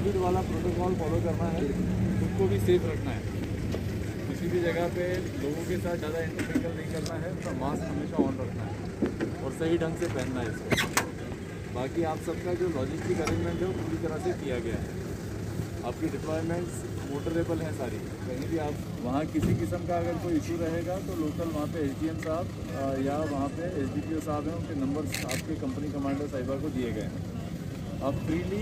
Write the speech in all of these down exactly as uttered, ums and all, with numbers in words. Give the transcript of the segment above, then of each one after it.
Covid वाला protocol follow करना है, खुद को भी सेफ रखना है। किसी भी जगह पे लोगों के साथ ज़्यादा इंटरमिंगल नहीं करना है, तो मास्क हमेशा ऑन रखना है और सही ढंग से पहनना है इसको। बाकी आप सबका जो लॉजिस्टिक अरेंजमेंट है वो पूरी तरह से किया गया है। आपकी डिप्लॉयमेंट्स मोटरेबल हैं सारी, कहीं भी आप वहाँ किसी किस्म का अगर कोई इशू रहेगा तो लोकल वहाँ पे एसडीएम साहब या वहाँ पे एसडीपीओ साहब हैं, उनके नंबर्स आपके कंपनी कमांडर साहिबा को दिए गए हैं। आप फ्रीली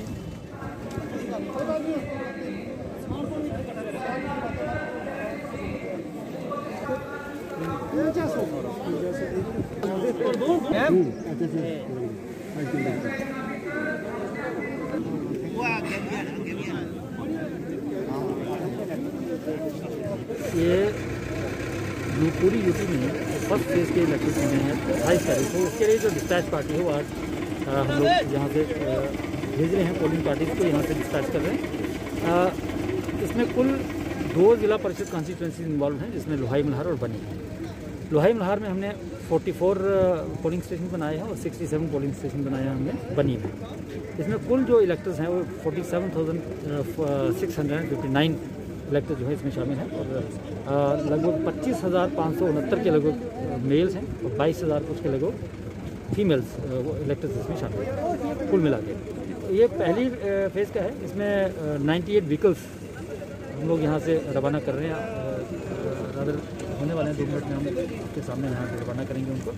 ये पूरी यूपी में फर्स्ट फेज के इलेक्शन चुने हैं अट्ठाईस तारीख को। उसके लिए जो डिस्पैच पार्टी है वो आज आ, हम लोग यहाँ से भेज रहे हैं, पोलिंग पार्टीज को यहाँ से डिस्पैच कर रहे हैं। आ, इसमें कुल दो जिला परिषद कॉन्स्टिट्यूंसी इन्वॉल्व हैं, जिसमें लोहाई मल्हार और बनी। लोहाई मल्हार में हमने चौवालीस पोलिंग स्टेशन बनाए हैं और सड़सठ पोलिंग स्टेशन बनाए हैं हमने बनी में। इसमें कुल जो इलेक्टर्स हैं वो forty seven thousand six hundred fifty nine elector जो है इसमें शामिल हैं और लगभग पच्चीस हज़ार पाँच सौ उनहत्तर के लगभग मेल्स हैं और बाईस हज़ार कुछ के लगभग फीमेल्स वो इलेक्टर्स इसमें शामिल हैं कुल मिला के। ये पहली फेज़ का है, इसमें अट्ठानवे व्हीकल्स हम लोग यहाँ से रवाना कर रहे हैं। रादर होने वाले हैं दो मिनट में हम आपके सामने यहाँ से रवाना करेंगे उनको।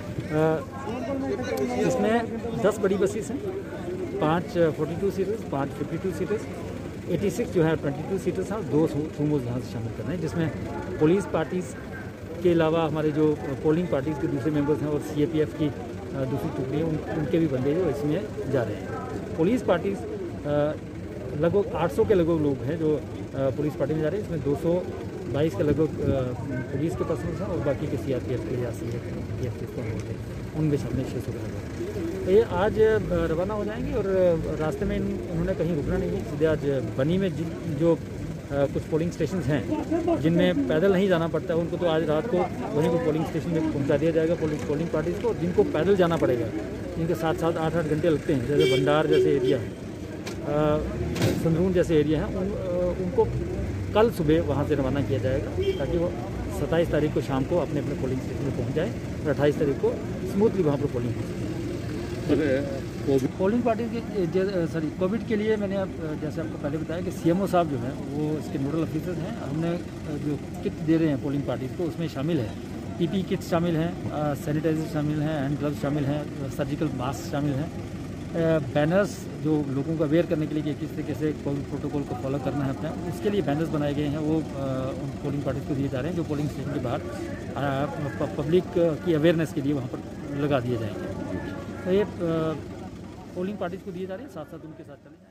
इसमें दस बड़ी बसेस हैं, पाँच फोर्टी टू सीटर्स, पाँच फिफ्टी टू सीटर्स, छियासी जो है बाईस सीटर्स हैं और दो सूमोज यहाँ से शामिल कर रहे हैं, जिसमें पुलिस पार्टीज़ के अलावा हमारे जो पोलिंग पार्टीज़ के दूसरे मेंबर्स हैं और सीएपीएफ की दूसरी टुकड़ी है उन, उनके भी बंदे जो इसमें जा रहे हैं। पुलिस पार्टीज़ लगभग आठ सौ के लगभग लोग हैं जो पुलिस पार्टी में जा रहे हैं। इसमें दो सौ बाईस के लगभग पुलिस के पर्सनल्स हैं और बाकी के सीआरपीएफ के या सीएपीएफ जिसको होते हैं उनमें सामने छः सौ के लगभग। तो ये आज रवाना हो जाएंगे और रास्ते में इन्होंने कहीं रुकना नहीं है, सीधे आज बनी में जो कुछ पोलिंग स्टेशन हैं जिनमें पैदल नहीं जाना पड़ता है उनको तो आज रात को वहीं पर पोलिंग स्टेशन में पहुंचा दिया जाएगा पोलिंग पोलिंग पार्टीज़ को। जिनको पैदल जाना पड़ेगा, जिनके सात सात आठ आठ घंटे लगते हैं, जैसे भंडार जैसे एरिया है, संदरून जैसे एरिया है, उन, उनको कल सुबह वहाँ से रवाना किया जाएगा ताकि वो सत्ताईस तारीख को शाम को अपने अपने पोलिंग स्टेशन में पहुँच जाए और अट्ठाईस तारीख को स्मूथली वहाँ पर पोलिंग हो सके। पोलिंग पार्टी के सॉरी कोविड के लिए मैंने आप जैसे आपको पहले बताया कि सीएमओ साहब जो हैं वो इसके नोडल ऑफिसर हैं। हमने जो किट दे रहे हैं पोलिंग पार्टीज़ को उसमें शामिल है पीपी किट्स शामिल हैं, सैनिटाइजर शामिल हैं, हैंड ग्लव्स शामिल हैं, सर्जिकल मास्क शामिल हैं, बैनर्स जो लोगों को अवेयर करने के लिए कि किस तरीके से कोविड प्रोटोकॉल को फॉलो करना है अपना, उसके लिए बैनर्स बनाए गए हैं, वो उन पोलिंग पार्टीज़ को दिए जा रहे हैं जो पोलिंग स्टेशन के बाहर पब्लिक की अवेयरनेस के लिए वहाँ पर लगा दिए जाएंगे। तो ये पोलिंग पार्टीज़ को दिए जा रहे हैं, साथ साथ उनके साथ चले